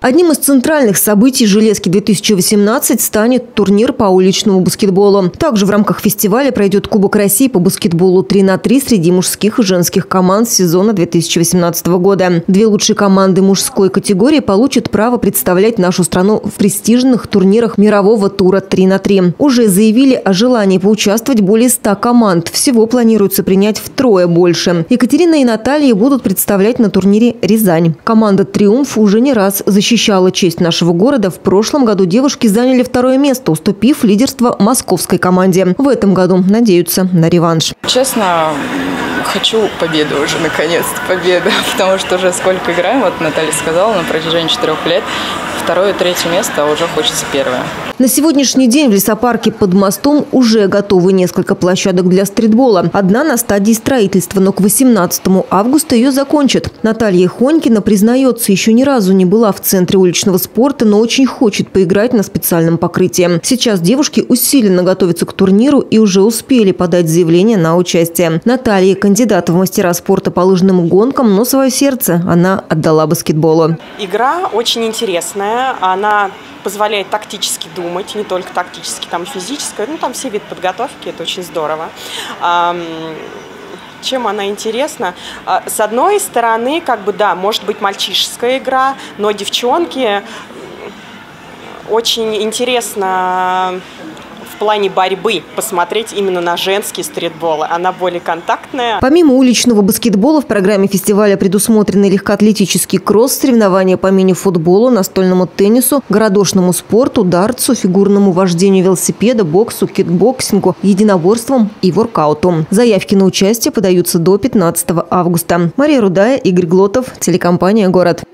Одним из центральных событий «Железки-2018» станет турнир по уличному баскетболу. Также в рамках фестиваля пройдет Кубок России по баскетболу 3х3 среди мужских и женских команд сезона 2018 года. Две лучшие команды мужской категории получат право представлять нашу страну в престижных турнирах мирового тура 3х3. Уже заявили о желании поучаствовать более 100 команд. Всего планируется принять втрое больше. Екатерина и Наталья будут представлять на турнире Рязань. Команда «Триумф» уже не раз защищала честь нашего города. В прошлом году девушки заняли второе место, уступив лидерство московской команде. В этом году надеются на реванш. Честно, хочу победу уже, наконец-то, победа. Потому что уже сколько играем, вот Наталья сказала, на протяжении 4 лет. Второе и третье место, а уже хочется первое. На сегодняшний день в лесопарке под мостом уже готовы несколько площадок для стритбола. Одна на стадии строительства, но к 18 августа ее закончат. Наталья Хонькина признается, еще ни разу не была в центре уличного спорта, но очень хочет поиграть на специальном покрытии. Сейчас девушки усиленно готовятся к турниру и уже успели подать заявление на участие. Наталья – кандидат в мастера спорта по лыжным гонкам, но свое сердце она отдала баскетболу. Игра очень интересная, она позволяет тактически думать, не только тактически, там физически, там все виды подготовки, это очень здорово. Чем она интересна? С одной стороны, да, может быть мальчишеская игра, но девчонки очень интересно в плане борьбы посмотреть именно на женские стритболы. Она более контактная. Помимо уличного баскетбола в программе фестиваля предусмотрены легкоатлетический кросс, соревнования по мини-футболу, настольному теннису, городошному спорту, дартсу, фигурному вождению велосипеда, боксу, кикбоксингу, единоборствам и воркауту. Заявки на участие подаются до 15 августа. Мария Рудая, Игорь Глотов, телекомпания «Город».